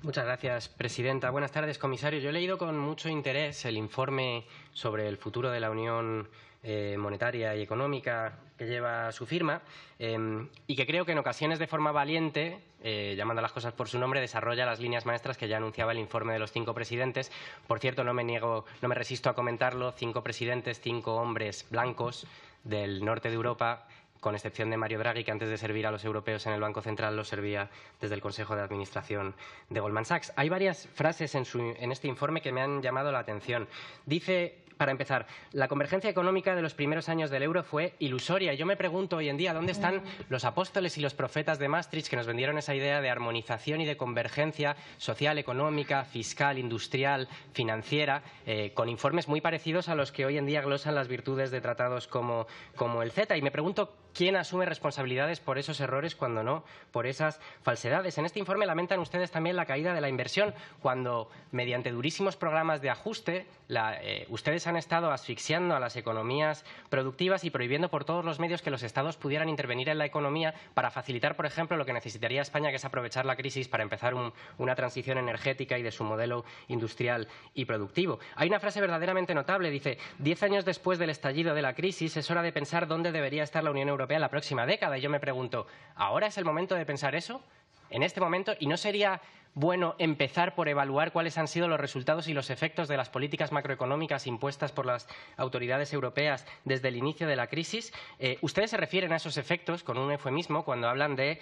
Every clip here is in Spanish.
Muchas gracias, presidenta. Buenas tardes, comisario. Yo he leído con mucho interés el informe sobre el futuro de la Unión Monetaria y Económica que lleva su firma y que creo que en ocasiones de forma valiente, llamando a las cosas por su nombre, desarrolla las líneas maestras que ya anunciaba el informe de los 5 presidentes. Por cierto, no me resisto a comentarlo, 5 presidentes, 5 hombres blancos del norte de Europa, con excepción de Mario Draghi, que antes de servir a los europeos en el Banco Central lo servía desde el Consejo de Administración de Goldman Sachs. Hay varias frases en este informe que me han llamado la atención. Dice, para empezar, la convergencia económica de los primeros años del euro fue ilusoria. Y yo me pregunto hoy en día, ¿dónde están los apóstoles y los profetas de Maastricht que nos vendieron esa idea de armonización y de convergencia social, económica, fiscal, industrial, financiera, con informes muy parecidos a los que hoy en día glosan las virtudes de tratados como el CETA? Y me pregunto, ¿quién asume responsabilidades por esos errores, cuando no por esas falsedades? En este informe lamentan ustedes también la caída de la inversión, cuando, mediante durísimos programas de ajuste, ustedes han estado asfixiando a las economías productivas y prohibiendo por todos los medios que los Estados pudieran intervenir en la economía para facilitar, por ejemplo, lo que necesitaría España, que es aprovechar la crisis para empezar una transición energética y de su modelo industrial y productivo. Hay una frase verdaderamente notable, dice: 10 años después del estallido de la crisis es hora de pensar dónde debería estar la Unión Europea en la próxima década. Y yo me pregunto, ¿ahora es el momento de pensar eso? ¿En este momento? ¿Y no sería bueno empezar por evaluar cuáles han sido los resultados y los efectos de las políticas macroeconómicas impuestas por las autoridades europeas desde el inicio de la crisis? Ustedes se refieren a esos efectos con un eufemismo cuando hablan de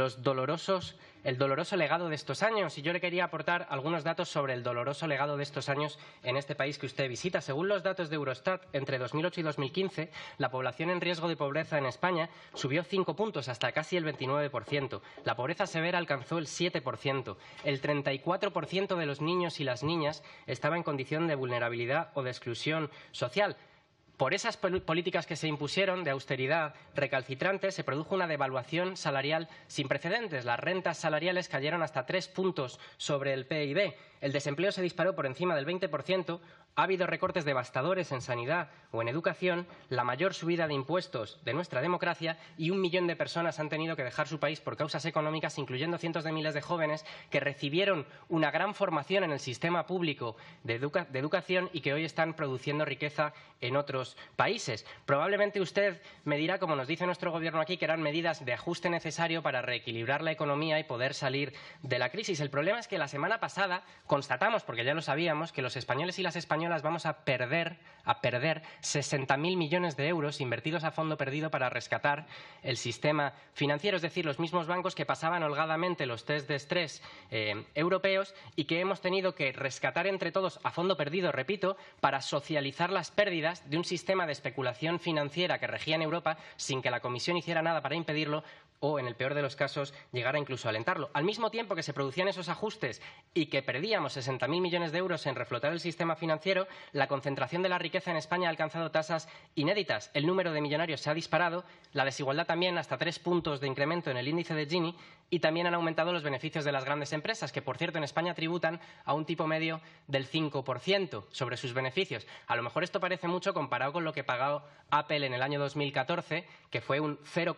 el doloroso legado de estos años. Y yo le quería aportar algunos datos sobre el doloroso legado de estos años en este país que usted visita. Según los datos de Eurostat, entre 2008 y 2015, la población en riesgo de pobreza en España subió 5 puntos hasta casi el 29%. La pobreza severa alcanzó el 7%. El 34% de los niños y las niñas estaba en condición de vulnerabilidad o de exclusión social. Por esas políticas que se impusieron de austeridad recalcitrantes, se produjo una devaluación salarial sin precedentes. Las rentas salariales cayeron hasta 3 puntos sobre el PIB. El desempleo se disparó por encima del 20%. Ha habido recortes devastadores en sanidad o en educación, la mayor subida de impuestos de nuestra democracia, y 1 millón de personas han tenido que dejar su país por causas económicas, incluyendo cientos de miles de jóvenes que recibieron una gran formación en el sistema público de educación y que hoy están produciendo riqueza en otros países. Probablemente usted me dirá, como nos dice nuestro Gobierno aquí, que eran medidas de ajuste necesario para reequilibrar la economía y poder salir de la crisis. El problema es que la semana pasada constatamos, porque ya lo sabíamos, que los españoles y las españolas vamos a perder 60.000 millones de euros invertidos a fondo perdido para rescatar el sistema financiero. Es decir, los mismos bancos que pasaban holgadamente los test de estrés europeos y que hemos tenido que rescatar entre todos a fondo perdido, repito, para socializar las pérdidas de un sistema de especulación financiera que regía en Europa sin que la Comisión hiciera nada para impedirlo o, en el peor de los casos, llegara incluso a alentarlo. Al mismo tiempo que se producían esos ajustes y que perdíamos 60.000 millones de euros en reflotar el sistema financiero, la concentración de la riqueza en España ha alcanzado tasas inéditas. El número de millonarios se ha disparado, la desigualdad también, hasta 3 puntos de incremento en el índice de Gini, y también han aumentado los beneficios de las grandes empresas, que, por cierto, en España tributan a un tipo medio del 5% sobre sus beneficios. A lo mejor esto parece mucho comparado con lo que pagó Apple en el año 2014, que fue un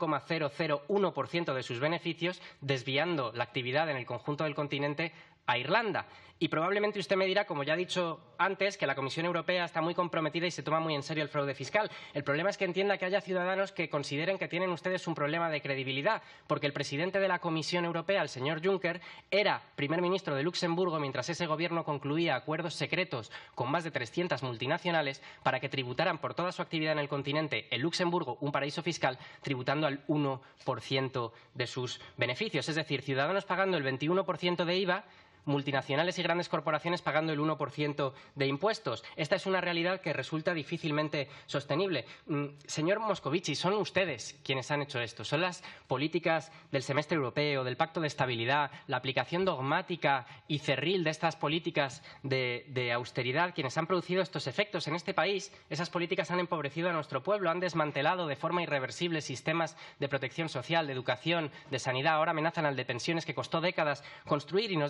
0,001% de sus beneficios, desviando la actividad en el conjunto del continente a Irlanda. Y probablemente usted me dirá, como ya ha dicho antes, que la Comisión Europea está muy comprometida y se toma muy en serio el fraude fiscal. El problema es que entienda que haya ciudadanos que consideren que tienen ustedes un problema de credibilidad, porque el presidente de la Comisión Europea, el señor Juncker, era primer ministro de Luxemburgo mientras ese gobierno concluía acuerdos secretos con más de 300 multinacionales para que tributaran por toda su actividad en el continente en Luxemburgo, un paraíso fiscal, tributando al 1% de sus beneficios. Es decir, ciudadanos pagando el 21% de IVA, multinacionales y grandes corporaciones pagando el 1% de impuestos. Esta es una realidad que resulta difícilmente sostenible. Señor Moscovici, son ustedes quienes han hecho esto. Son las políticas del semestre europeo, del pacto de estabilidad, la aplicación dogmática y cerril de estas políticas de austeridad quienes han producido estos efectos. En este país, esas políticas han empobrecido a nuestro pueblo, han desmantelado de forma irreversible sistemas de protección social, de educación, de sanidad. Ahora amenazan al de pensiones que costó décadas construir y nos dejan un país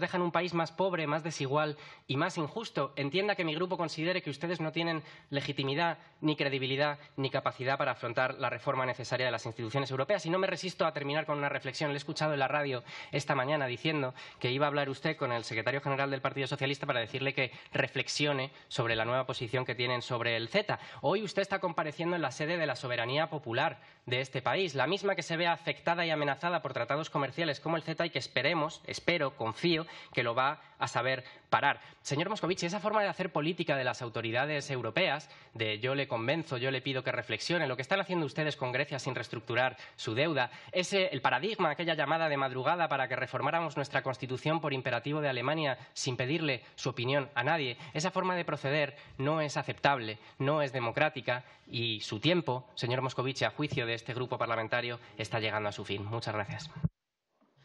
país más pobre, más desigual y más injusto. Entienda que mi grupo considere que ustedes no tienen legitimidad, ni credibilidad, ni capacidad para afrontar la reforma necesaria de las instituciones europeas. Y no me resisto a terminar con una reflexión. Le he escuchado en la radio esta mañana diciendo que iba a hablar usted con el secretario general del Partido Socialista para decirle que reflexione sobre la nueva posición que tienen sobre el CETA. Hoy usted está compareciendo en la sede de la soberanía popular de este país, la misma que se ve afectada y amenazada por tratados comerciales como el CETA y que confío que lo va a saber parar. Señor Moscovici, esa forma de hacer política de las autoridades europeas, de yo le convenzo, yo le pido que reflexione, lo que están haciendo ustedes con Grecia sin reestructurar su deuda, el paradigma, aquella llamada de madrugada para que reformáramos nuestra Constitución por imperativo de Alemania sin pedirle su opinión a nadie, esa forma de proceder no es aceptable, no es democrática y su tiempo, señor Moscovici, a juicio de este grupo parlamentario, está llegando a su fin. Muchas gracias.